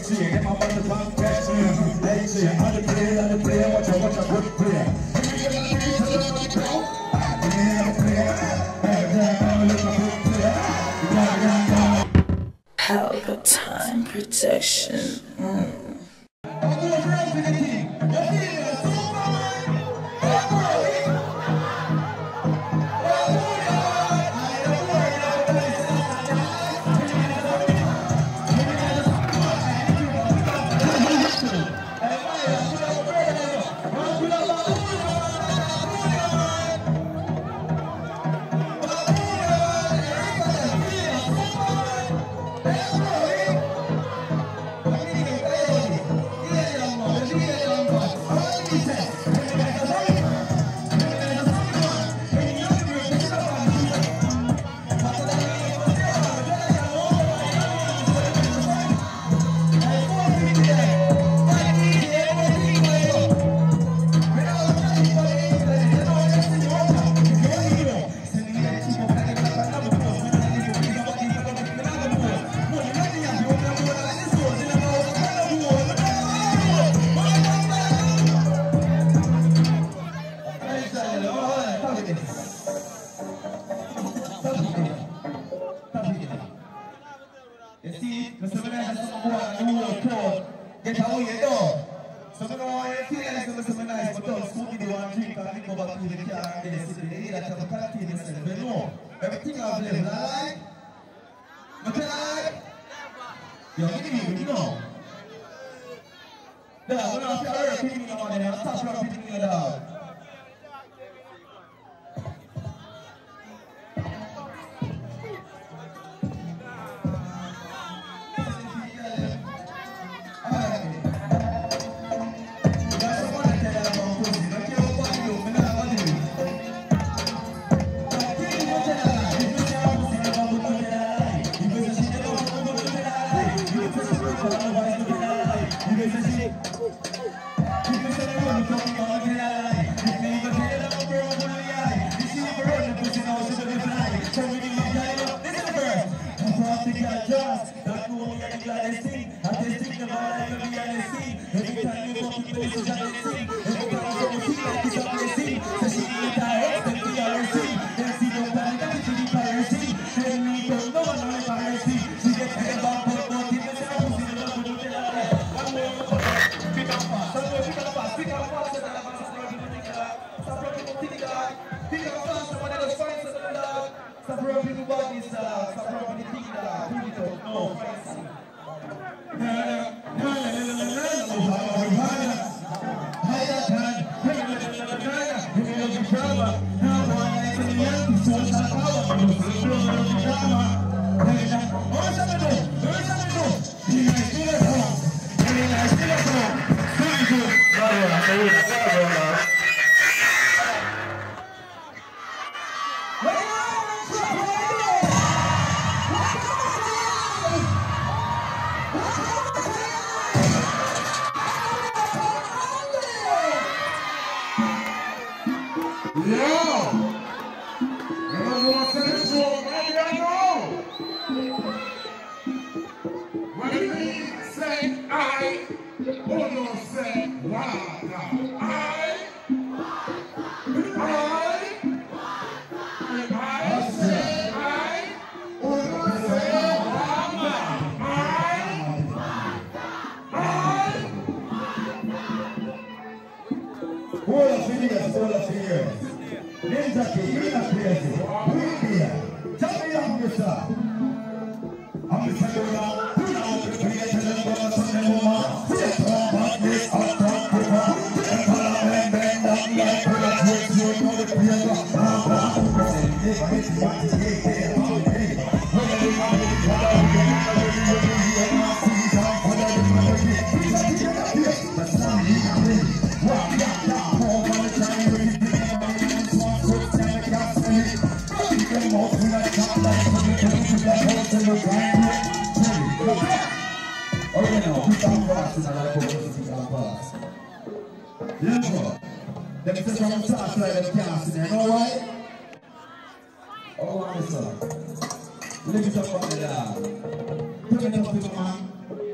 see, get my mother back, catch me. They say, I'm the player, watch a good player. Pelpa time protection. Everything I've lived, right? Yo, give me, you know. We're not picking on it, I'll stop from picking it out.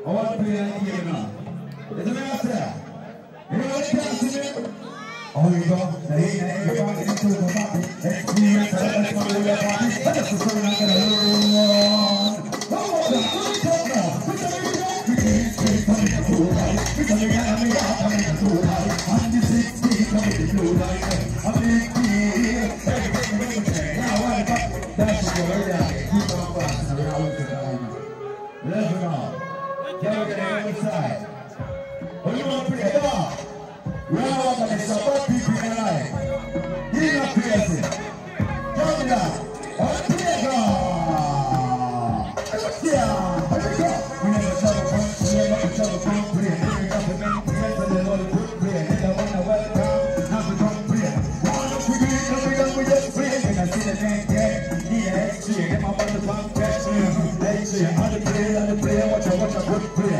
I want to play that game now. Is it right there? Anybody can see me? Oh, you go. The hate and everybody into the party. Experience the best part of the party. That's the story I'm gonna learn. Come on, come on. We can't stay coming to the light. Because we gotta make out coming to the light. I'm the 16 coming to the light. I'm the 18. Everything. Now, what about that's the story that keep on passing around the time. Let's go. Get over there inside. What do you want to play? Come on. Well, I'm going to support people in life. He's not crazy. Tell me that. On the playground. Yeah. Here we go. We never tell the front play, never tell the front play. Never got the main play, so they know the good play. They don't want to welcome, not the front play. One of we do it, we just play. When I see the main game, need an extra. Get my mother front catch me. Extra. On the play, watch a good play.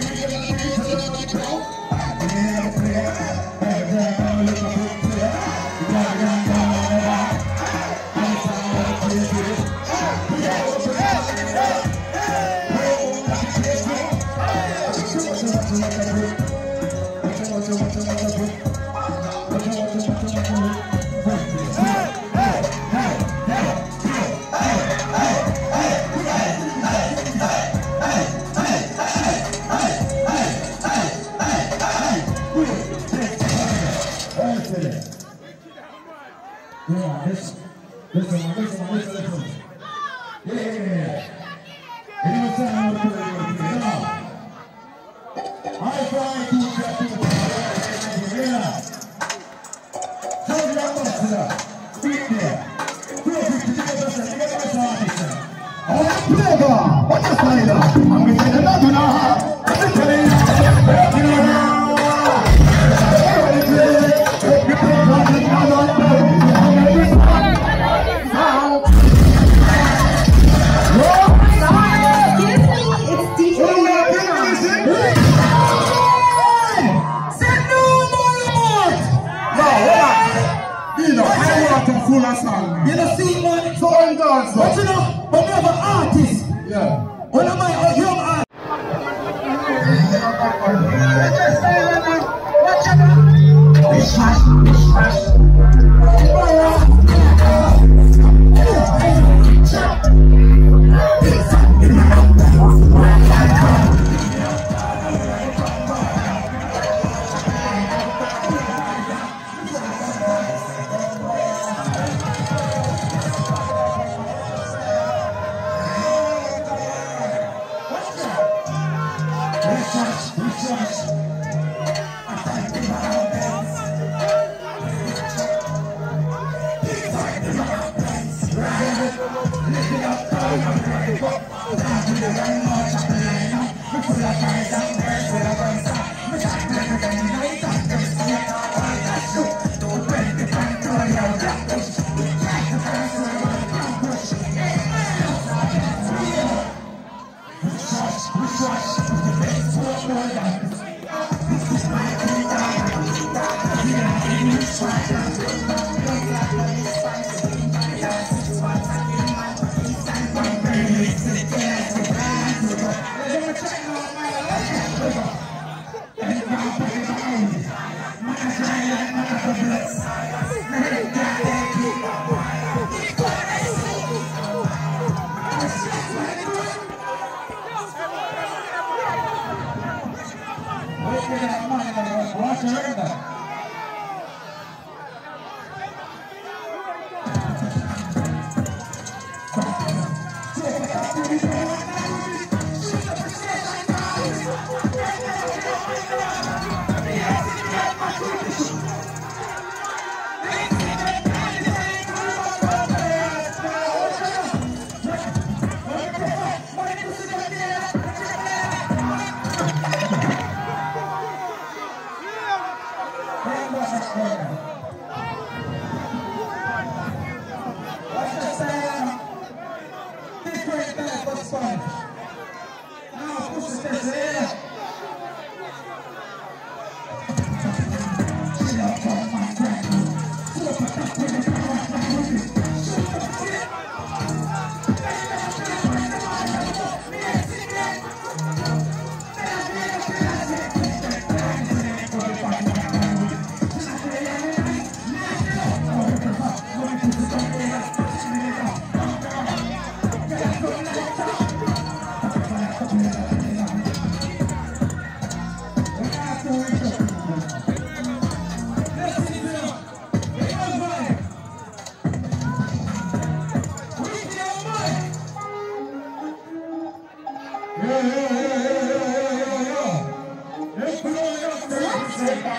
Listen. Yeah. I try to get to the You know, see, man, so all dance. But you know, but we have an artist. Yeah. One of my young artists.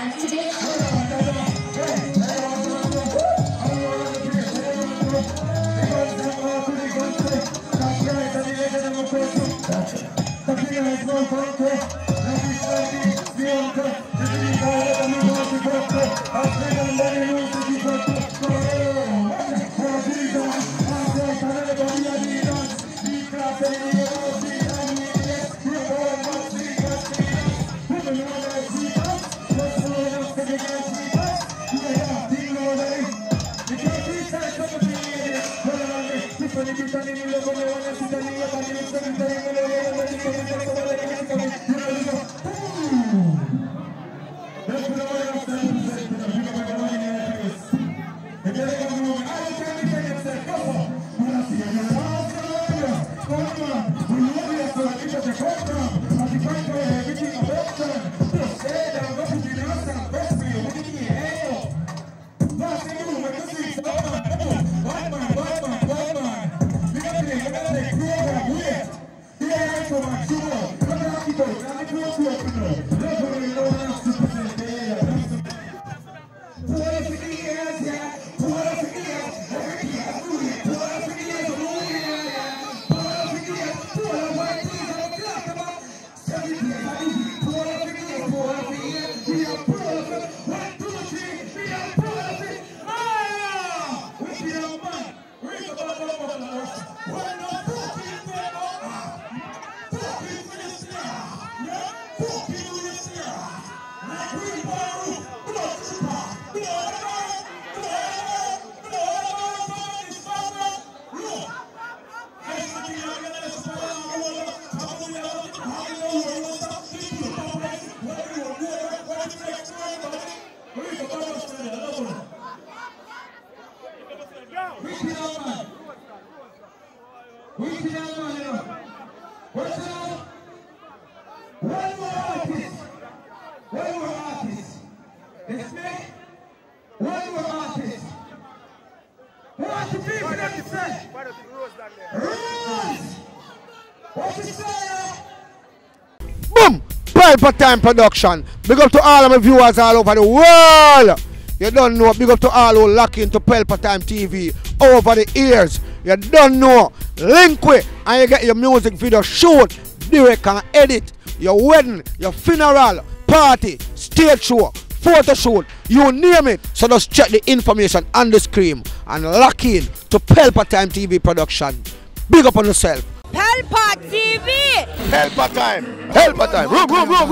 Boom! Pelpa Time production. Big up to all of my viewers all over the world. You don't know. Big up to all who lock into Pelpa Time TV over the years. You don't know. Link with and you get your music video shoot, direct and edit. Your wedding, your funeral, party, stage show, photo shoot, you name it. So just check the information on the screen and lock in to Pelpa Time TV production. Big up on yourself. Pelpa TV! Pelpa Time! Pelpa Time! Room!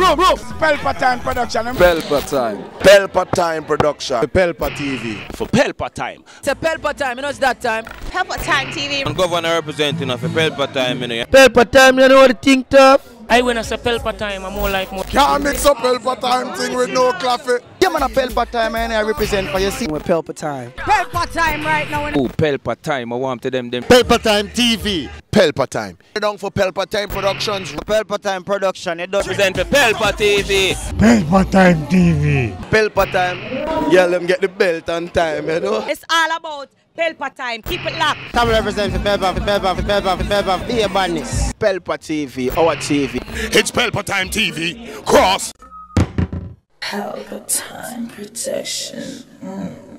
Pelpa Time production. Pelpa Time. Pelpa Time production. Pelpa TV. For Pelpa Time. It's a Pelpa Time, you know it's that time. Pelpa Time TV. I'm governor representing of Pelpa Time, you know. Pelpa Time, you know what the thing tough? I when I say Pelpa Time, I'm more like more. Can't mix up Pelpa Time thing with no coffee. Yeah, man, a Pelpa Time, and I represent for your scene with Pelpa Time. Pelpa Time right now. Oh, Pelpa Time, I want to them. Pelpa Time TV. Pelpa Time. Down for Pelpa Time Productions. Pelpa Time production, it does Represent for Pelpa TV. Pelpa Time TV. Pelpa Time. Yeah, let them get the belt on time, you know. It's all about Pelpa Time. Keep it locked. Time represent for Pelpa, be a badness. Pelpa TV, our TV. It's Pelpa Time TV. Cross. Pelpa Time protection.